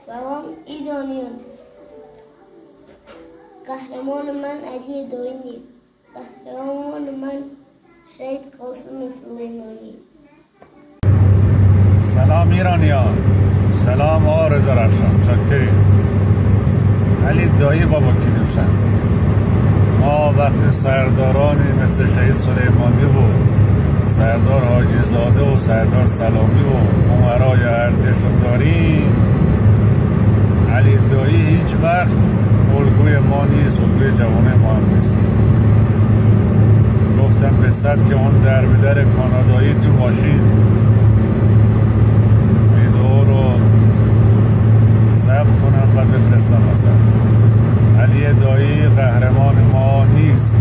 سلام ایرانیان. قهرمان من علی دایی نیست. قهرمان من شهید قاسم سلیمانی. سلام ایرانیان. سلام آقا رضا رخشان. چاکریم. علی دایی بابا کلیوشن. ما وقتی سردارانی مثل شهید سلیمانی و سردار حاجی زاده و سردار سلامی و امرای ارتشو داریم، علی دایی هیچ وقت الگوی ما نیست، الگوی جوانه ما هم نیست. گفتم به سبک اون در به در کانادایی تو ماشین ویدئو رو ضبط کنم و بفرستم مثلا. علی دایی قهرمان ما نیست.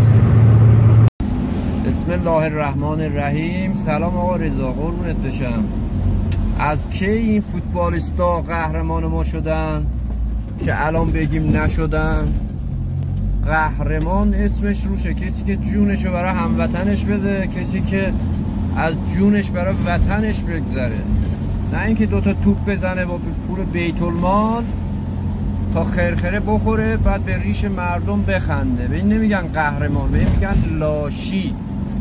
بسم الله الرحمن الرحیم. سلام آقا رضا، قربونت بشم. از کی این فوتبالیستا قهرمان ما شدن که الان بگیم نشدن؟ قهرمان اسمش روشه کسی که جونشو برای هموطنش بده، کسی که از جونش برای وطنش بگذره، نه اینکه دوتا توپ بزنه با پول بیت المال تا خرخره بخوره بعد به ریش مردم بخنده. به این نمیگن قهرمان، به این میگن لاشی.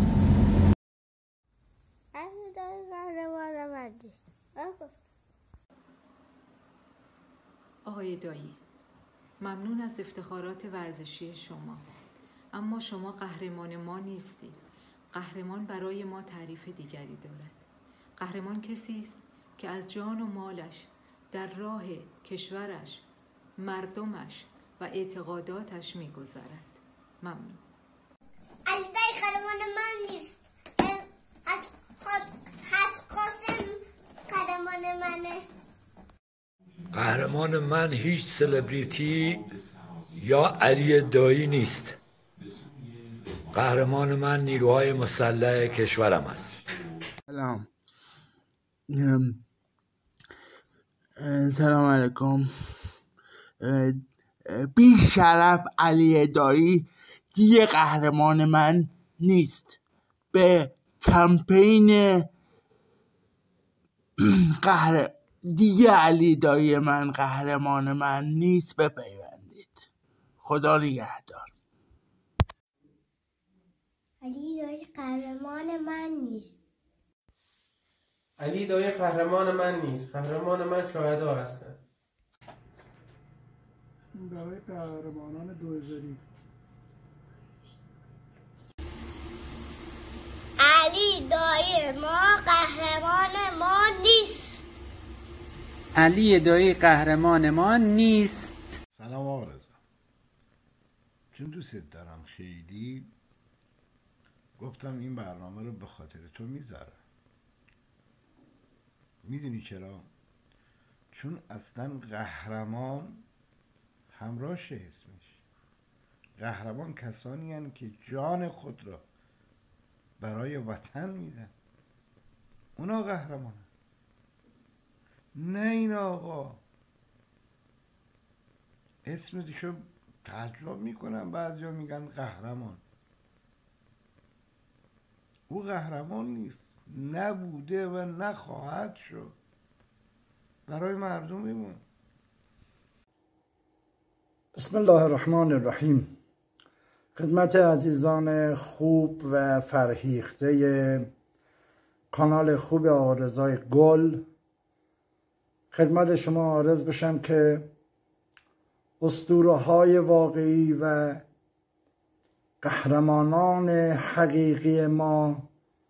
آقای دایی، ممنون از افتخارات ورزشی شما، اما شما قهرمان ما نیستید. قهرمان برای ما تعریف دیگری دارد. قهرمان کسی است که از جان و مالش در راه کشورش، مردمش و اعتقاداتش می‌گذرد. ممنون. علی دایی قهرمان من نیست. حاج قاسم قهرمان منه. قهرمان من هیچ سلبریتی یا علی دایی نیست. قهرمان من نیروهای مسلح کشورم است. سلام علیکم. بی شرف علی دایی دیگه قهرمان من نیست. به کمپین دیگه علی دایی من قهرمان من نیست بپیوندید. خدا نگهدار. علی دایی قهرمان من نیست. علی دایی قهرمان من نیست. قهرمان من شهدا هستند. برای قهرمانان 2000 علی دایی ما قهرمان ما نیست. علی دایی قهرمان ما نیست. سلام آقا رضا، چون دوست دارم خیلی گفتم این برنامه رو به خاطر تو میذارم. میدونی چرا؟ چون اصلا قهرمان همراهشه اسمش. قهرمان کسانی هستند که جان خود را برای وطن میدن، اونا قهرمان. نه این آقا اسمشو تعجب میکنن، بعضیا میگن قهرمان. او قهرمان نیست، نبوده و نخواهد شد. برای مردم بمون. بسم الله الرحمن الرحیم. خدمت عزیزان خوب و فرهیخته کانال خوب آقا رضای گل، خدمت شما عرض بشم که اسطوره‌های واقعی و قهرمانان حقیقی ما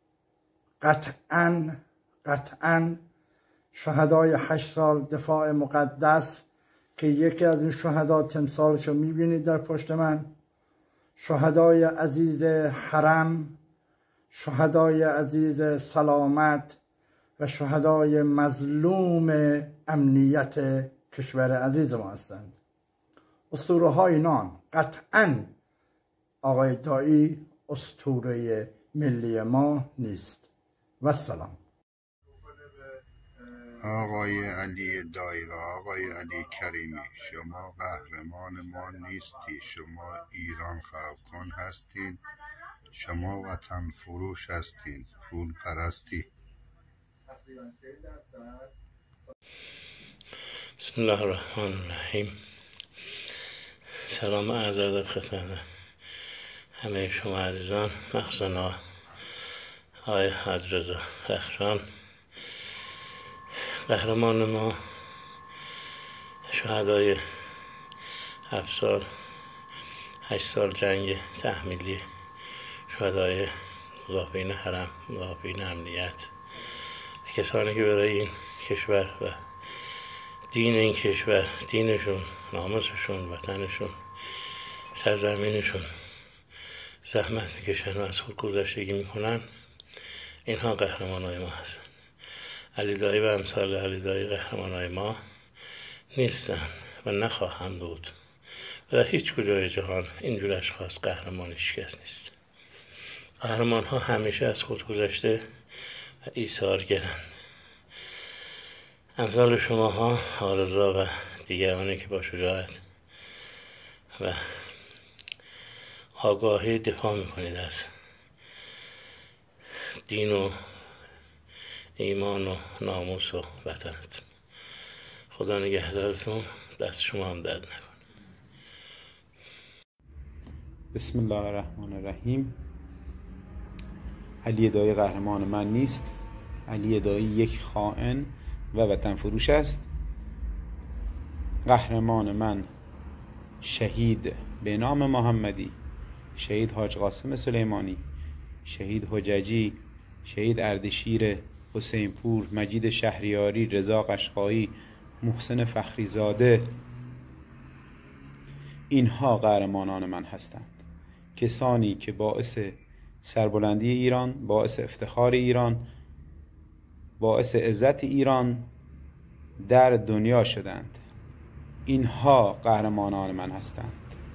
قطعاً شهدای 8 سال دفاع مقدس که یکی از این شهدا تمثالشو میبینید در پشت من، شهدای عزیز حرم، شهدای عزیز سلامت و شهدای مظلوم امنیت کشور عزیز ما هستند. اسطوره های نان قطعاً آقای دایی اسطوره ملی ما نیست. و سلام. آقای علی دایی و آقای علی کریمی، شما قهرمان ما نیستی. شما ایران خرابکن هستین. شما وطن فروش هستین، پول پرستی. بسم الله الرحمن الرحیم. سلام عرض ادب خدمت همه شما عزیزان، مخصوصا آقای حاج رخشان، قهرمان ما، شهدای 7 سال 8 سال جنگ تحمیلی، شهدای مدافعین حرم، مدافعین امنیت، کسانی که برای این کشور و دین این کشور، دینشون، ناموسشون، وطنشون، سرزمینشون زحمت میکشن و از خودگذشتگی میکنن، اینها قهرمانای ما هستن. علی دایی و امثال علی دایی قهرمانای ما نیستن و نخواهند بود و در هیچ کجای جهان اینجور اشخاص قهرمان هیچ کس نیست. قهرمان ها همیشه از خود گذشته و ایثارگرند. امثال شماها، آرزا و دیگرانی که با شجاعت و آگاهی دفاع میکنید از دین و ایمان و ناموس و وطنتون. خدا نگهدارتون، دست شما هم درد نکنه. بسم الله الرحمن الرحیم. علی دایی قهرمان من نیست. علی دایی یک خائن و وطن فروش است. قهرمان من شهید به نام محمدی، شهید حاج قاسم سلیمانی، شهید حججی، شهید اردشیر، حسین پور، مجید شهریاری، رضا قشقایی، محسن فخریزاده، اینها قهرمانان من هستند. کسانی که باعث سربلندی ایران، باعث افتخار ایران، باعث عزت ایران در دنیا شدند. اینها قهرمانان من هستند.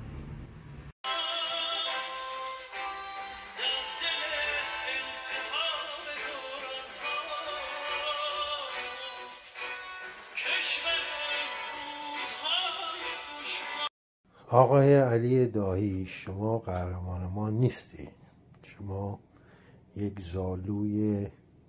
آقای علی دایی، شما قهرمان ما نیستی. شما یک زالوی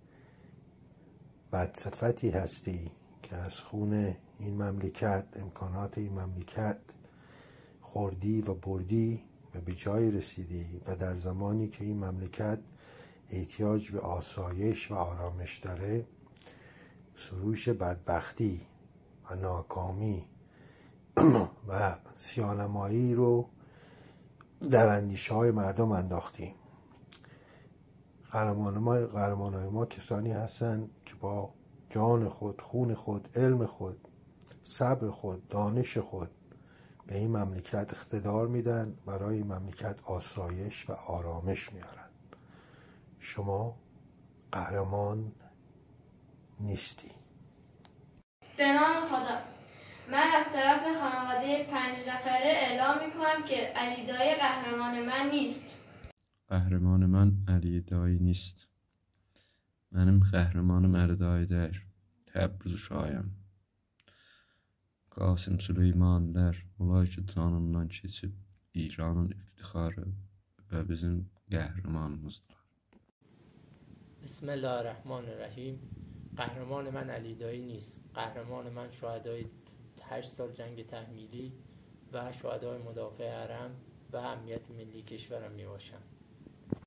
بدصفتی هستی که از خون این مملکت، امکانات این مملکت خوردی و بردی و به جای رسیدی و در زمانی که این مملکت احتیاج به آسایش و آرامش داره، سروش بدبختی و ناکامی و سیانمایی رو در اندیشه های مردم انداختیم. قهرمانای ما کسانی هستند که با جان خود، خون خود، علم خود، صبر خود، دانش خود به این مملکت اقتدار میدن، برای این مملکت آسایش و آرامش میارن. شما قهرمان نیستی. به نام خدا، من از طرف خانواده 5 نفره اعلام میکنم که علی دایی قهرمان من نیست. قهرمان من علی دایی نیست. Benim qəhrəmanım Əli dayıdır. Təbriz uşağıyam. Qasım Süleymanilər, onlar ki canından keçib İranın iftixarı və bizim qəhrəmanımızdır. Bismillahirrahmanirrahim. قهرمان من علی دایی نیست. قهرمان من شهدای 8 سال جنگ تحمیلی و شهدای مدافع حرم و امنیت ملی کشورم می باشند.